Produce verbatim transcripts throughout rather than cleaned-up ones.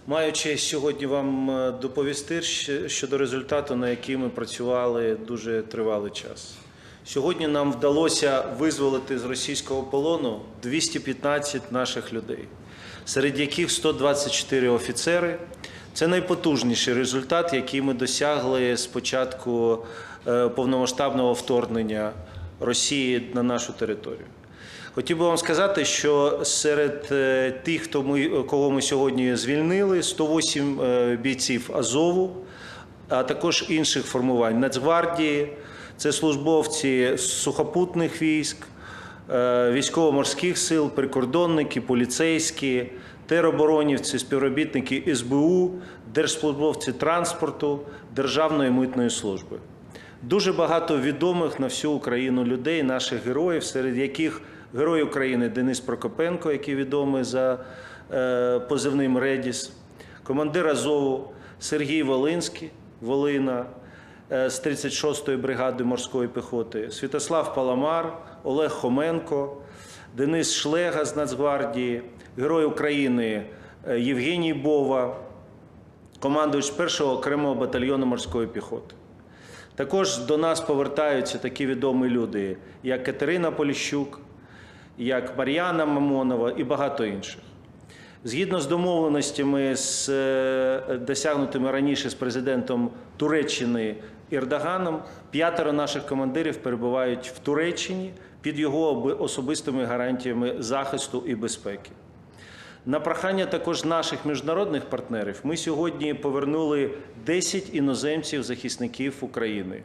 Маю честь сьогодні вам доповісти щодо результату, на який ми працювали дуже тривалий час. Сьогодні нам вдалося визволити з російського полону двісті п'ятнадцять наших людей, серед яких сто двадцять чотири офіцери. Це найпотужніший результат, який ми досягли з початку повномасштабного вторгнення Росії на нашу територію. Хотів би вам сказати, що серед тих, хто ми, кого ми сьогодні звільнили, сто вісім бійців Азову, а також інших формувань Нацгвардії, це службовці сухопутних військ, військово-морських сил, прикордонники, поліцейські, тероборонівці, співробітники ес бе у, держслужбовці транспорту, Державної митної служби. Дуже багато відомих на всю Україну людей, наших героїв, серед яких Герой України Денис Прокопенко, який відомий за е, позивним «Редіс», командир Азову Сергій Волинський, Волина, е, з тридцять шостої бригади морської піхоти, Святослав Паламар, Олег Хоменко, Денис Шлега з Нацгвардії, Герой України Євгеній Бова, командувач першого окремого батальйону морської піхоти. Також до нас повертаються такі відомі люди, як Катерина Поліщук, як Мар'яна Мамонова і багато інших. Згідно з домовленостями, з досягнутими раніше з президентом Туреччини Ердоганом, п'ятеро наших командирів перебувають в Туреччині під його особистими гарантіями захисту і безпеки. На прохання також наших міжнародних партнерів ми сьогодні повернули десять іноземців-захисників України.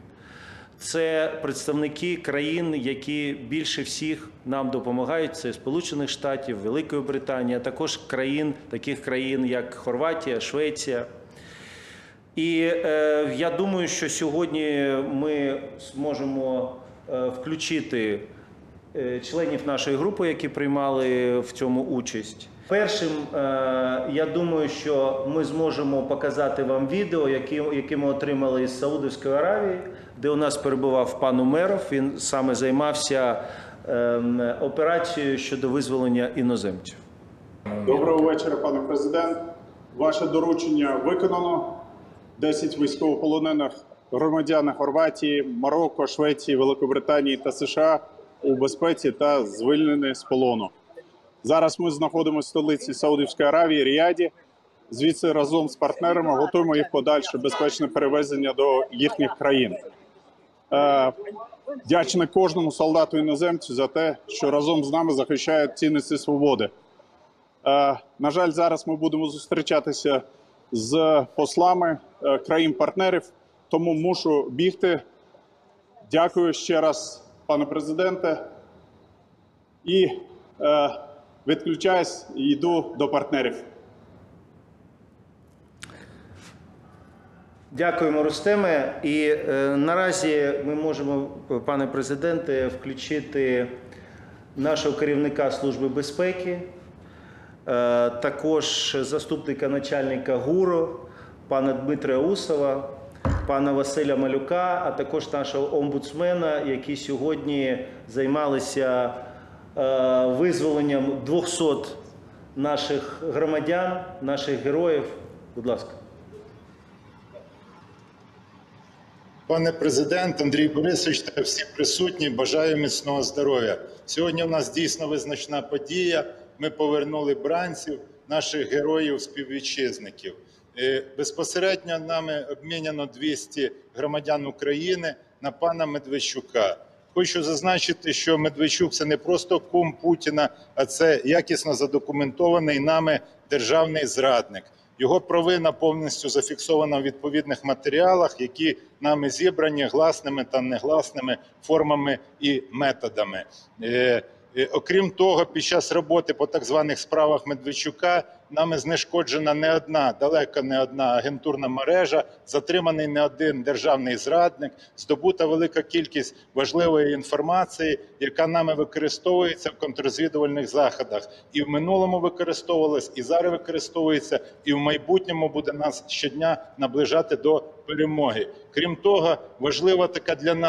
Це представники країн, які більше всіх нам допомагають. Це Сполучених Штатів, Великої Британії, а також країн, таких країн, як Хорватія, Швеція. І е, я думаю, що сьогодні ми зможемо е, включити е, членів нашої групи, які приймали в цьому участь. Першим, е, я думаю, що ми зможемо показати вам відео, які, які ми отримали з Саудівської Аравії, де у нас перебував пан Умеров. Він саме займався е, операцією щодо визволення іноземців. Доброго вечора, пане президент. Ваше доручення виконано. десять військовополонених громадян Хорватії, Марокко, Швеції, Великобританії та США у безпеці та звільнені з полону. Зараз ми знаходимося в столиці Саудівської Аравії, Ріяді. Звідси разом з партнерами готуємо їх подальше безпечне перевезення до їхніх країн. Е, Вдячний кожному солдату-іноземцю за те, що разом з нами захищають цінності свободи. Е, на жаль, зараз ми будемо зустрічатися з послами е, країн-партнерів, тому мушу бігти. Дякую ще раз, пане президенте. І е, відключаюсь і йду до партнерів. Дякуємо, Рустеме. І е, наразі ми можемо, пане президенте, включити нашого керівника Служби безпеки, е, також заступника начальника ГУРу, пана Дмитра Усова, пана Василя Малюка, а також нашого омбудсмена, які сьогодні займалися е, визволенням двохсот наших громадян, наших героїв. Будь ласка. Пане президент, Андрій Борисович та всі присутні, бажаю міцного здоров'я. Сьогодні у нас дійсно визначна подія. Ми повернули бранців, наших героїв-співвітчизників. Безпосередньо нами обміняно двісті громадян України на пана Медведчука. Хочу зазначити, що Медведчук – це не просто кум Путіна, а це якісно задокументований нами державний зрадник. Його провина повністю зафіксована в відповідних матеріалах, які нами зібрані гласними та негласними формами і методами. Е, е, окрім того, під час роботи по так званих справах Медведчука нами знешкоджена не одна, далеко не одна агентурна мережа, затриманий не один державний зрадник, здобута велика кількість важливої інформації, яка нами використовується в контррозвідувальних заходах. І в минулому використовувалась, і зараз використовується, і в майбутньому буде нас щодня наближати до перемоги. Крім того, важлива така для нас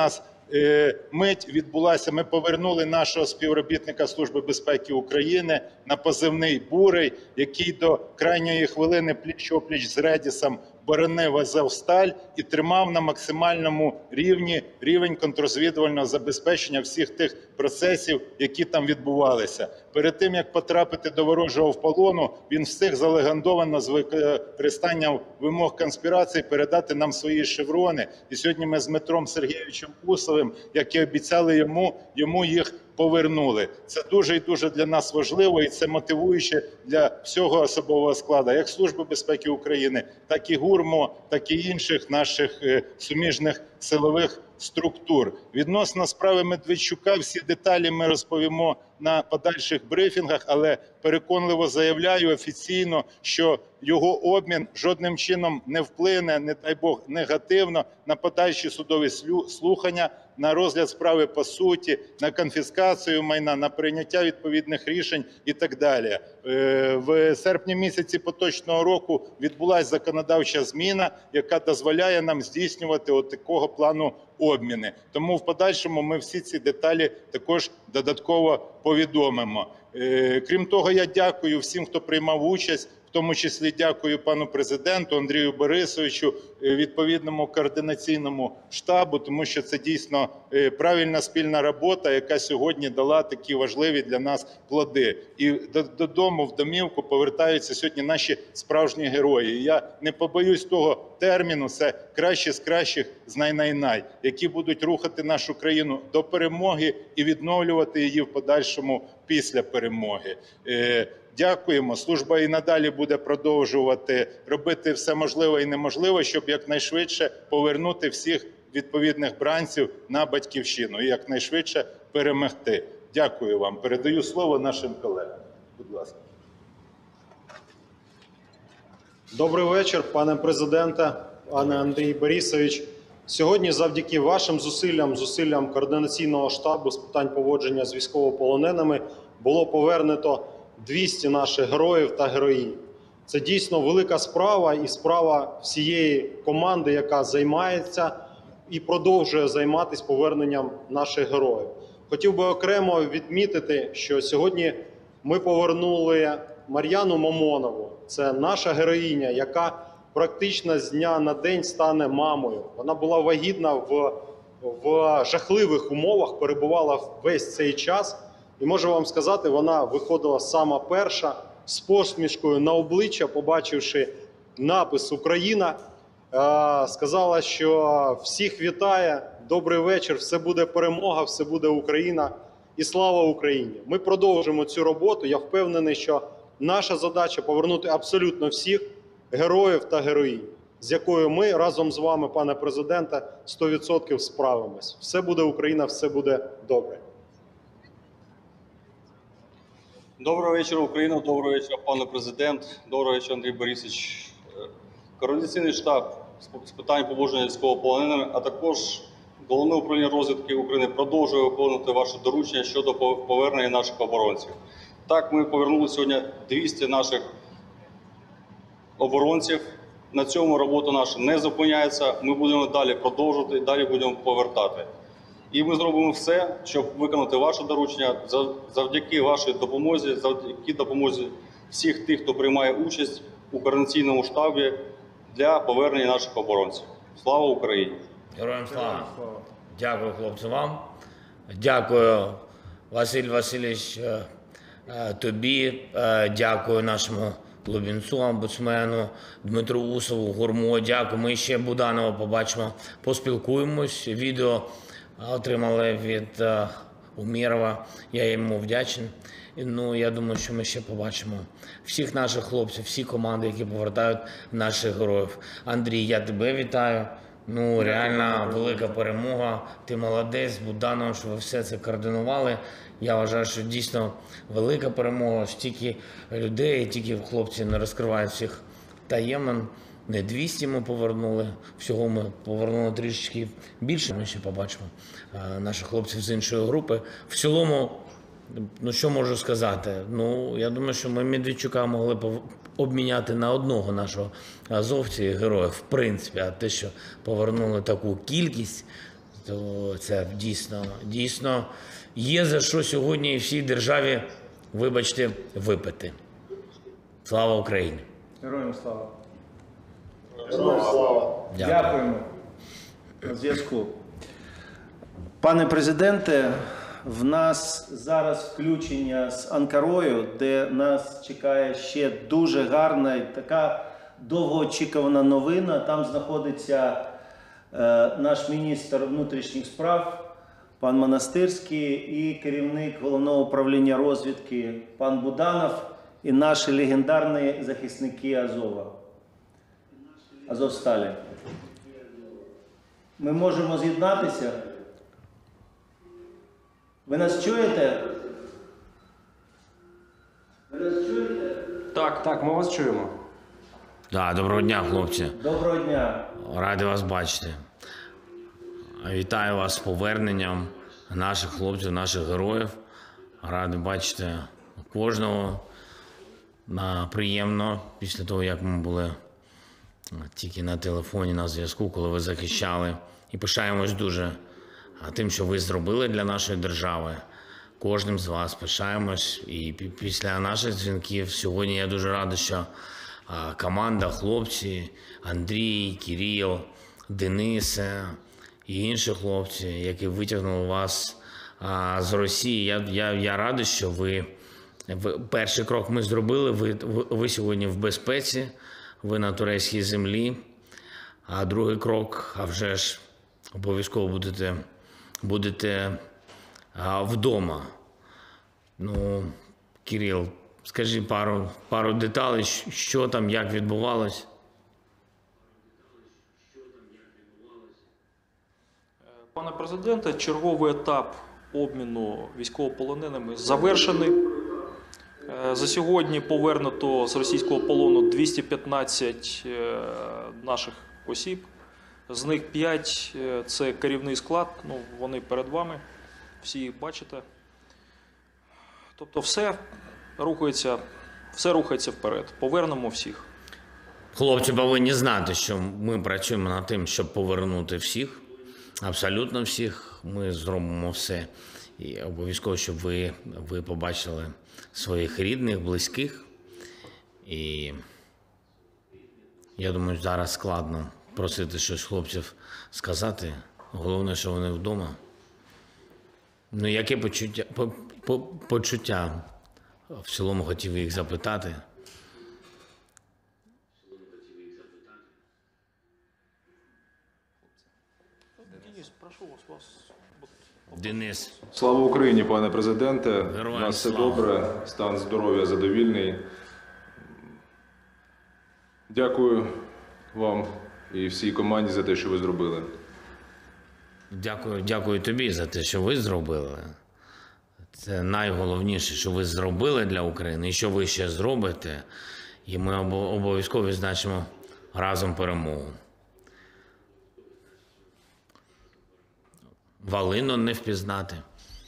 е, мить відбулася. Ми повернули нашого співробітника Служби безпеки України на позивний «Бурий», який до крайньої хвилини пліч-опліч з Редісом боронив Азовсталь і тримав на максимальному рівні рівень контррозвідувального забезпечення всіх тих процесів, які там відбувалися. Перед тим, як потрапити до ворожого в полону, він встиг залегендовано з використанням вимог конспірації передати нам свої шеврони. І сьогодні ми з Дмитром Сергійовичем Усовим, як і обіцяли йому, йому їх повернули. Це дуже і дуже для нас важливо, і це мотивуюче для всього особового складу, як Служби безпеки України, так і ГУРМО, так і інших наших суміжних силових структур. Відносно справи Медведчука всі деталі ми розповімо на подальших брифінгах, але переконливо заявляю офіційно, що його обмін жодним чином не вплине, не дай Бог, негативно на подальші судові слухання, на розгляд справи по суті, на конфіскацію майна, на прийняття відповідних рішень і так далі. В серпні місяці поточного року відбулася законодавча зміна, яка дозволяє нам здійснювати от такого плану обміни. Тому в подальшому ми всі ці деталі також додатково повідомимо. Крім того, я дякую всім, хто приймав участь, в тому числі дякую пану президенту Андрію Борисовичу, відповідному координаційному штабу, тому що це дійсно правильна спільна робота, яка сьогодні дала такі важливі для нас плоди. І додому, в домівку повертаються сьогодні наші справжні герої. І я не побоюсь того терміну, це кращі з кращих з най-най-най, які будуть рухати нашу країну до перемоги і відновлювати її в подальшому після перемоги. Дякуємо. Служба і надалі буде продовжувати робити все можливе і неможливе, щоб якнайшвидше повернути всіх відповідних бранців на батьківщину і якнайшвидше перемогти. Дякую вам. Передаю слово нашим колегам. Будь ласка. Добрий вечір, пане президенте, пане Андрій Борисович. Сьогодні завдяки вашим зусиллям, зусиллям координаційного штабу з питань поводження з військовополоненими було повернуто двісті наших героїв та героїнь. Це дійсно велика справа і справа всієї команди, яка займається і продовжує займатися поверненням наших героїв. Хотів би окремо відмітити, що сьогодні ми повернули Мар'яну Мамонову. Це наша героїня, яка практично з дня на день стане мамою. Вона була вагітна в, в жахливих умовах, перебувала весь цей час. І можу вам сказати, вона виходила сама перша, з посмішкою на обличчя, побачивши напис «Україна», сказала, що всіх вітає, добрий вечір, все буде перемога, все буде Україна і слава Україні. Ми продовжимо цю роботу. Я впевнений, що наша задача повернути абсолютно всіх героїв та героїнь, з якою ми разом з вами, пане президенте, сто відсотків справимось. Все буде Україна, все буде добре. Доброго вечора, Україна. Доброго вечора, пане президент. Доброго вечора, Андрій Борисович. Координаційний штаб з питань поводження з військовополоненими, а також Головне управління розвідки України продовжує виконувати ваше доручення щодо повернення наших оборонців. Так, ми повернули сьогодні двісті наших оборонців. На цьому робота наша не зупиняється. Ми будемо далі продовжувати, далі будемо повертати. І ми зробимо все, щоб виконати ваше доручення завдяки вашій допомозі, завдяки допомозі всіх тих, хто приймає участь у координаційному штабі для повернення наших оборонців. Слава Україні! Героям слава! Дякую, хлопці, вам. Дякую, Василь Васильович, тобі. Дякую нашому Лубінцу, омбудсмену, Дмитру Усову, ГУРМО. Дякую. Ми ще Буданова побачимо, поспілкуємось. Відео отримали від uh, Умєрова, я йому вдячний. Ну, я думаю, що ми ще побачимо всіх наших хлопців, всі команди, які повертають наших героїв. Андрій, я тебе вітаю. Ну, реально велика перемога. Ти молодець, Буданов, що ви все це координували. Я вважаю, що дійсно велика перемога. Стільки людей, тільки хлопці не розкривають всіх таємин. Не двісті ми повернули, всього ми повернули трішечки більше. Ми ще побачимо наших хлопців з іншої групи. В цілому, ну що можу сказати? Ну, я думаю, що ми Медведчука могли б обміняти на одного нашого азовця і героя, в принципі. А те, що повернули таку кількість, То це дійсно, дійсно є за що сьогодні всій державі, вибачте, випити. Слава Україні! Героям слава! Героям слава! Дякую. Дякуємо. На зв'язку. Пане президенте, в нас зараз включення з Анкарою, де нас чекає ще дуже гарна і така довгоочікувана новина. Там знаходиться е, наш міністр внутрішніх справ, пан Монастирський, і керівник Головного управління розвідки пан Буданов, і наші легендарні захисники Азова. Азовсталі. Ми можемо з'єднатися? Ви нас чуєте? Ви нас чуєте? Так, так, ми вас чуємо. Да, доброго дня, хлопці. Доброго дня. Радий вас бачити. Вітаю вас з поверненням наших хлопців, наших героїв. Радий бачити кожного. На приємно після того, як ми були тільки на телефоні, на зв'язку, коли ви захищали. І пишаємось дуже тим, що ви зробили для нашої держави. Кожним з вас пишаємось. І після наших дзвінків сьогодні я дуже радий, що команда, хлопці, Андрій, Кирил, Денисе і інші хлопці, які витягнули вас з Росії. Я, я, я радий, що ви, ви перший крок ми зробили, ви, ви сьогодні в безпеці, ви на турецькій землі, а другий крок, а вже ж обов'язково будете, будете а, вдома. Ну, Кирил, скажи пару, пару деталей, що там, як відбувалось. Пане президенте, черговий етап обміну військовополоненими завершений. За сьогодні повернуто з російського полону двісті п'ятнадцять наших осіб. З них п'ять – це керівний склад, ну, вони перед вами, всі їх бачите. Тобто все рухається, все рухається вперед. Повернемо всіх. Хлопці повинні знати, що ми працюємо над тим, щоб повернути всіх, абсолютно всіх. Ми зробимо все. І обов'язково, щоб ви, ви побачили своїх рідних, близьких. І я думаю, зараз складно просити щось хлопців сказати. Головне, що вони вдома. Ну, яке почуття, по, по, почуття в цілому хотів їх запитати. Денис, прошу вас, вас. Денис. Слава Україні, пане президенте. Героям У нас все слава. добре, стан здоров'я задовільний. Дякую вам і всій команді за те, що ви зробили. Дякую, дякую тобі за те, що ви зробили. Це найголовніше, що ви зробили для України і що ви ще зробите. І ми обов'язково відзначимо разом перемогу. Валину не впізнати.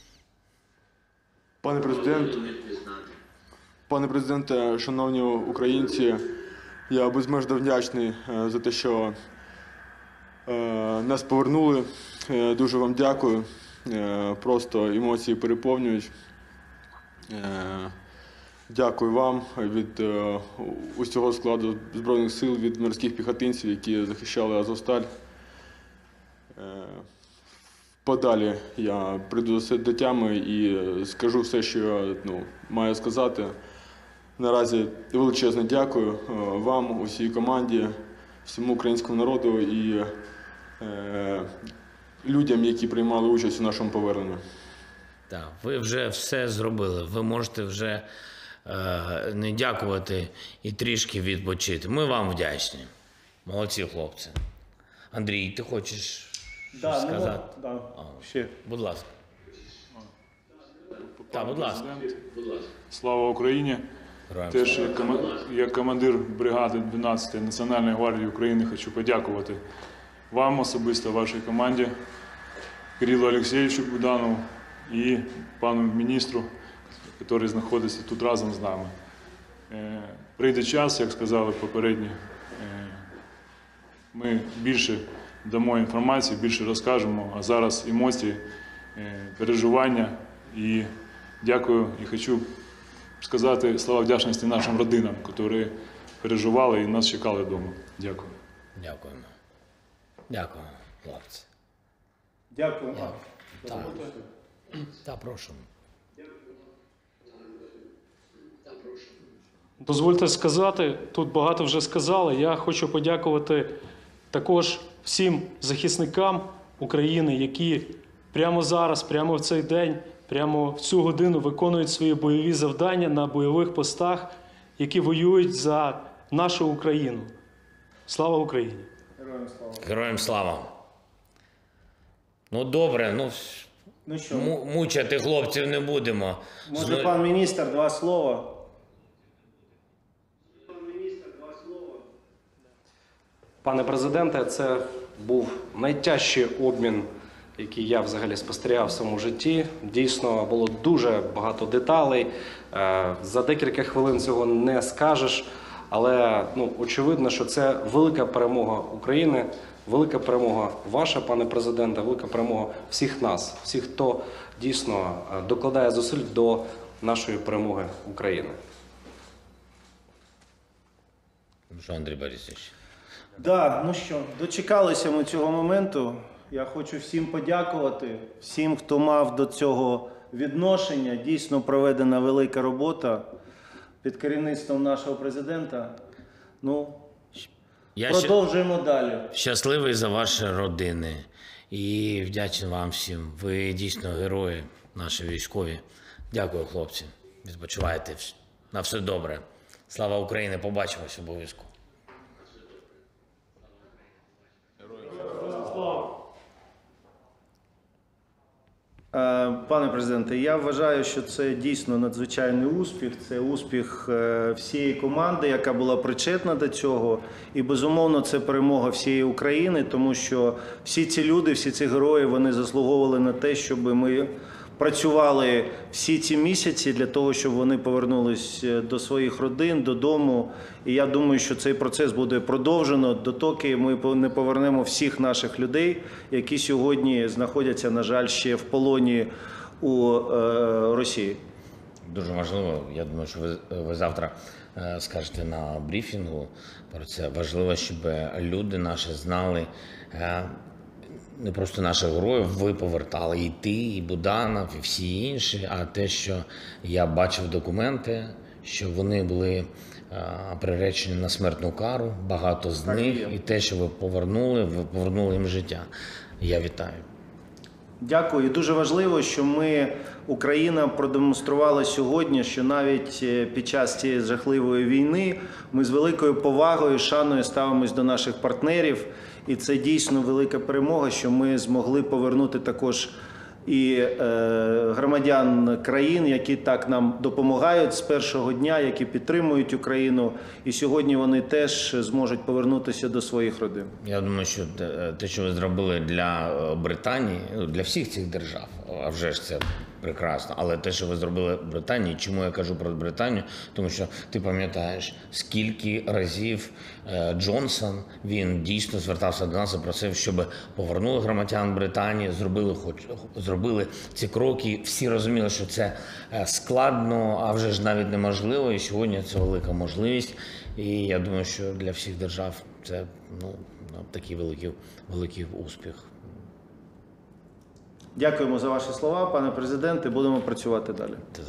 Пане президент, пане президенте, шановні українці, я безмежно вдячний е, за те, що е, нас повернули. Е, дуже вам дякую. Е, просто емоції переповнюють. Е, дякую вам від е, усього складу Збройних сил, від морських піхотинців, які захищали Азовсталь. Е, Подалі я прийду до тями і скажу все, що я ну, маю сказати. Наразі величезне дякую вам, усій команді, всьому українському народу і е, людям, які приймали участь у нашому поверненні. Так, ви вже все зробили. Ви можете вже е, не дякувати і трішки відпочити. Ми вам вдячні. Молодці, хлопці. Андрій, ти хочеш Да, щось ну, сказати? да, А, ще. Будь ласка. Так, будь ласка. Слава Україні! Героям Теж слава. як кома- як командир бригади дванадцятої Національної гвардії України хочу подякувати вам особисто, вашій команді, Кирилу Олексійовичу Буданову і пану міністру, який знаходиться тут разом з нами. Е, Прийде час, як сказали попередні, е, ми більше дамо інформацію, більше розкажемо. А зараз емоції, переживання. І дякую і хочу сказати слова вдячності нашим родинам, які переживали і нас чекали вдома. Дякую. Дякуємо. Дякую, хлопці. Дякую. Так. Та прошу. Дозвольте сказати, тут багато вже сказали. Я хочу подякувати також всім захисникам України, які прямо зараз, прямо в цей день, прямо в цю годину виконують свої бойові завдання на бойових постах, які воюють за нашу Україну. Слава Україні! Героям слава. Героям слава. Ну добре, ну, Ну що, му- мучати хлопців не будемо. може Зно- пан міністр два слова? Пане президенте, це був найтяжчий обмін, який я взагалі спостерігав в своєму житті. Дійсно, було дуже багато деталей. Е, За декілька хвилин цього не скажеш, але ну, очевидно, що це велика перемога України, велика перемога ваша, пане президенте, велика перемога всіх нас, всіх, хто дійсно е, докладає зусиль до нашої перемоги України. Ну що, Андрій Борисович? Да, ну що, дочекалися ми цього моменту. Я хочу всім подякувати, всім, хто мав до цього відношення. Дійсно проведена велика робота під керівництвом нашого президента. Ну, Я ще продовжуємо далі. щасливий за ваші родини і вдячний вам всім. Ви дійсно герої, наші військові. Дякую, хлопці. Відпочивайте. На все добре. Слава Україні! Побачимось обов'язково. Е, Пане президенте, я вважаю, що це дійсно надзвичайний успіх. Це успіх е, всієї команди, яка була причетна до цього. І, безумовно, це перемога всієї України, тому що всі ці люди, всі ці герої, вони заслуговували на те, щоб ми працювали всі ці місяці для того, щоб вони повернулись до своїх родин, додому. І я думаю, що цей процес буде продовжено дотоки ми не повернемо всіх наших людей, які сьогодні знаходяться, на жаль, ще в полоні у е, Росії. Дуже важливо, я думаю, що ви, ви завтра е, скажете на брифінгу про це. Важливо, щоб люди наші знали, е, не просто наших героїв ви повертали, і ти, і Буданов, і всі інші, а те, що я бачив документи, що вони були е, приречені на смертну кару, багато з них, і те, що ви повернули, ви повернули їм життя. Я вітаю. Дякую. І дуже важливо, що ми, Україна, продемонструвала сьогодні, що навіть під час цієї жахливої війни ми з великою повагою, шаною ставимось до наших партнерів. І це дійсно велика перемога, що ми змогли повернути також і е, громадян країн, які так нам допомагають з першого дня, які підтримують Україну. І сьогодні вони теж зможуть повернутися до своїх родин. Я думаю, що те, що ви зробили для Британії, для всіх цих держав, а вже ж це прекрасно, але те, що ви зробили в Британії, чому я кажу про Британію, тому що ти пам'ятаєш, скільки разів Джонсон, він дійсно звертався до нас і просив, щоб повернули громадян Британії, зробили, хоч, зробили ці кроки, всі розуміли, що це складно, а вже ж навіть неможливо, і сьогодні це велика можливість, і я думаю, що для всіх держав це ну, такий великий, великий успіх. Дякуємо за ваші слова, пане президенте. Будемо працювати далі.